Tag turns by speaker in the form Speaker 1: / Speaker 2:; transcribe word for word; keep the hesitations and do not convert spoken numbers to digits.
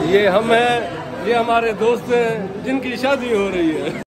Speaker 1: ये हम हैं, ये हमारे दोस्त हैं जिनकी शादी हो रही है।